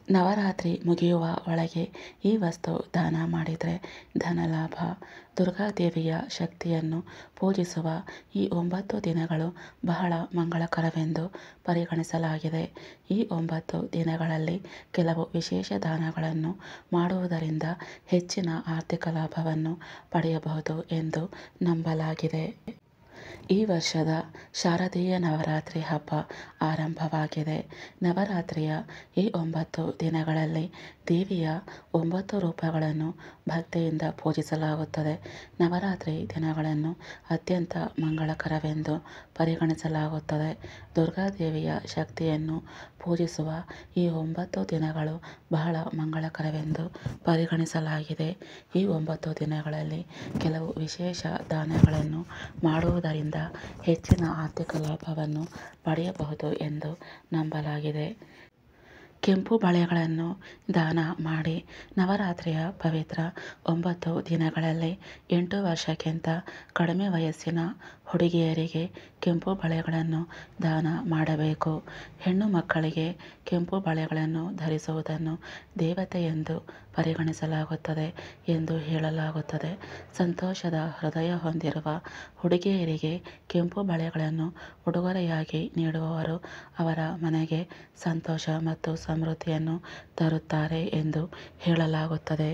ನವರಾತ್ರಿ ಮುಗಿಯುವ ಒಳಗೆ ಈ ವಸ್ತು ದಾನ ಮಾಡಿದರೆ ಧನಲಾಭ. ದುರ್ಗಾದೇವಿಯ ಶಕ್ತಿಯನ್ನು ಪೂಜಿಸುವ ಈ 9 ದಿನಗಳು ಬಹಳ ಮಂಗಳಕರವೆಂದು ಪರಿಗಣಿಸಲಾಗಿದೆ. ಈ 9 ದಿನಗಳಲ್ಲಿ ಕೆಲವು ವಿಶೇಷ ದಾನಗಳನ್ನು ಮಾಡುವುದರಿಂದ ಹೆಚ್ಚಿನ ಆರ್ಥಿಕ ಲಾಭವನ್ನು ಪಡೆಯಬಹುದು ಎಂದು ನಂಬಲಾಗಿದೆ. ಈ ವರ್ಷದ ಶಾರದೀಯ ನವರಾತ್ರಿ ಹಬ್ಬ ಆರಂಭವಾಗಿದೆ. ನವರಾತ್ರಿಯ ಈ 9 ದಿನಗಳಲ್ಲಿ ದೇವಿಯ 9 ರೂಪಗಳನ್ನು ಭಕ್ತಿಯಿಂದ ಪೂಜಿಸಲಾಗುತ್ತದೆ. ನವರಾತ್ರಿ ದಿನಗಳನ್ನು ಅತ್ಯಂತ ಮಂಗಳಕರವೆಂದು ಪರಿಗಣಿಸಲಾಗುತ್ತದೆ. ದುರ್ಗಾದೇವಿಯ ಶಕ್ತಿಯನ್ನು ಪೂಜಿಸುವ ಈ 9 ದಿನಗಳು ಬಹಳ ಮಂಗಳಕರವೆಂದು ಪರಿಗಣಿಸಲಾಗಿದೆ. ಈ 9 ದಿನಗಳಲ್ಲಿ ಕೆಲವು ವಿಶೇಷ ದಾನಗಳನ್ನು ಮಾಡುವುದರಿಂದ ಹೆಚ್ಚಿನ ಆರ್ಥಿಕ ಲಾಭವನ್ನು ಪಡೆಯಬಹುದು ಎಂದು ನಂಬಲಾಗಿದೆ. ಕೆಂಪು ಬಳೆಗಳನ್ನು ದಾನ ಮಾಡಿ. ನವರಾತ್ರಿಯ ಪವಿತ್ರ 9 ದಿನಗಳಲ್ಲಿ 8 ವರ್ಷಕ್ಕಿಂತ ಕಡಿಮೆ ವಯಸ್ಸಿನ ಹುಡುಗಿಯರಿಗೆ ಕೆಂಪು ಬಳೆಗಳನ್ನು ದಾನ ಮಾಡಬೇಕು. ಹೆಣ್ಣು ಮಕ್ಕಳಿಗೆ ಕೆಂಪು ಬಳೆಗಳನ್ನು ಧರಿಸುವುದನ್ನು ದೇವತೆ ಎಂದು ಪರಿಗಣಿಸಲಾಗುತ್ತದೆ ಎಂದು ಹೇಳಲಾಗುತ್ತದೆ. ಸಂತೋಷದ ಹೃದಯ ಹೊಂದಿರುವ ಹುಡುಗಿಯರಿಗೆ ಕೆಂಪು ಬಳೆಗಳನ್ನು ಉಡುಗೊರೆಯಾಗಿ ನೀಡುವವರು ಅವರ ಮನೆಗೆ ಸಂತೋಷ ಮತ್ತು ಸಮೃದ್ಧಿಯನ್ನು ತರುತ್ತಾರೆ ಎಂದು ಹೇಳಲಾಗುತ್ತದೆ.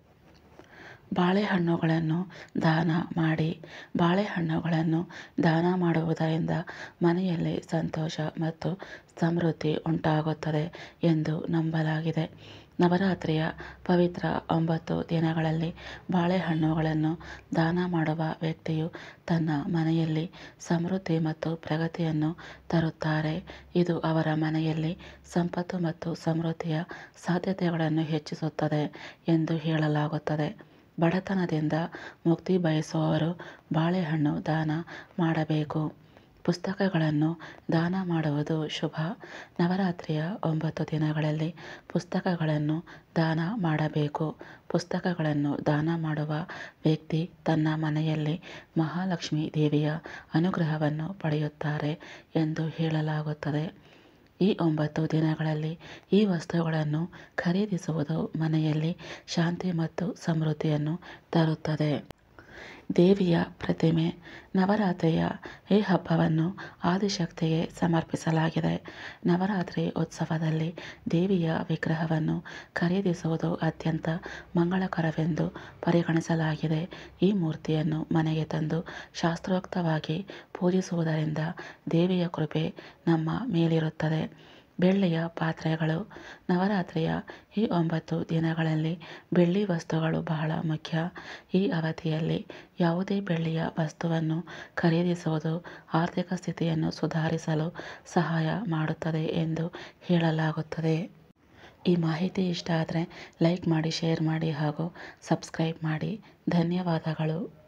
ಬಾಳೆಹಣ್ಣುಗಳನ್ನು ದಾನ ಮಾಡಿ. ಬಾಳೆಹಣ್ಣುಗಳನ್ನು ದಾನ ಮಾಡುವುದರಿಂದ ಮನೆಯಲ್ಲಿ ಸಂತೋಷ ಮತ್ತು ಸಮೃದ್ಧಿ ಉಂಟಾಗುತ್ತದೆ ಎಂದು ನಂಬಲಾಗಿದೆ. ನವರಾತ್ರಿಯ ಪವಿತ್ರ 9 ದಿನಗಳಲ್ಲಿ ಬಾಳೆಹಣ್ಣುಗಳನ್ನು ದಾನ ಮಾಡುವ ವ್ಯಕ್ತಿಯು ತನ್ನ ಮನೆಯಲ್ಲಿ ಸಮೃದ್ಧಿ ಮತ್ತು ಪ್ರಗತಿಯನ್ನು ತರುತ್ತಾರೆ. ಇದು ಅವರ ಮನೆಯಲ್ಲಿ ಸಂಪತ್ತು ಮತ್ತು ಸಮೃದ್ಧಿಯ ಸಾಧ್ಯತೆಗಳನ್ನು ಹೆಚ್ಚಿಸುತ್ತದೆ ಎಂದು ಹೇಳಲಾಗುತ್ತದೆ. ಬಡತನದಿಂದ ಮುಕ್ತಿ ಬಯಸುವವರು ಬಾಳೆಹಣ್ಣು ದಾನ ಮಾಡಬೇಕು. ಪುಸ್ತಕಗಳನ್ನು ದಾನ ಮಾಡುವುದು ಶುಭ. ನವರಾತ್ರಿಯ 9 ದಿನಗಳಲ್ಲಿ ಪುಸ್ತಕಗಳನ್ನು ದಾನ ಮಾಡಬೇಕು. ಪುಸ್ತಕಗಳನ್ನು ದಾನ ಮಾಡುವ ವ್ಯಕ್ತಿ ತನ್ನ ಮನೆಯಲ್ಲಿ ಮಹಾಲಕ್ಷ್ಮೀ ದೇವಿಯ ಅನುಗ್ರಹವನ್ನು ಪಡೆಯುತ್ತಾರೆ ಎಂದು ಹೇಳಲಾಗುತ್ತದೆ. ಈ 9 ದಿನಗಳಲ್ಲಿ ಈ ವಸ್ತುಗಳನ್ನು ಖರೀದಿಸುವುದು ಮನೆಯಲ್ಲಿ ಶಾಂತಿ ಮತ್ತು ಸಮೃದ್ಧಿಯನ್ನು ತರುತ್ತದೆ. ದೇವಿಯ ಪ್ರತಿಮೆ. ನವರಾತ್ರಿಯ ಈ ಹಬ್ಬವನ್ನು ಆದಿಶಕ್ತಿಗೆ ಸಮರ್ಪಿಸಲಾಗಿದೆ. ನವರಾತ್ರಿ ಉತ್ಸವದಲ್ಲಿ ದೇವಿಯ ವಿಗ್ರಹವನ್ನು ಖರೀದಿಸುವುದು ಅತ್ಯಂತ ಮಂಗಳಕರವೆಂದು ಪರಿಗಣಿಸಲಾಗಿದೆ. ಈ ಮೂರ್ತಿಯನ್ನು ಮನೆಗೆ ತಂದು ಶಾಸ್ತ್ರೋಕ್ತವಾಗಿ ಪೂಜಿಸುವುದರಿಂದ ದೇವಿಯ ಕೃಪೆ ನಮ್ಮ ಮೇಲಿರುತ್ತದೆ. ಬೆಳ್ಳಿಯ ಪಾತ್ರೆಗಳು. ನವರಾತ್ರಿಯ ಈ 9 ದಿನಗಳಲ್ಲಿ ಬೆಳ್ಳಿ ವಸ್ತುಗಳು ಬಹಳ ಮುಖ್ಯ. ಈ ಅವಧಿಯಲ್ಲಿ ಯಾವುದೇ ಬೆಳ್ಳಿಯ ವಸ್ತುವನ್ನು ಖರೀದಿಸುವುದು ಆರ್ಥಿಕ ಸ್ಥಿತಿಯನ್ನು ಸುಧಾರಿಸಲು ಸಹಾಯ ಮಾಡುತ್ತದೆ ಎಂದು ಹೇಳಲಾಗುತ್ತದೆ. ಈ ಮಾಹಿತಿ ಇಷ್ಟ ಆದರೆ ಲೈಕ್ ಮಾಡಿ, ಶೇರ್ ಮಾಡಿ ಹಾಗೂ ಸಬ್ಸ್ಕ್ರೈಬ್ ಮಾಡಿ. ಧನ್ಯವಾದಗಳು.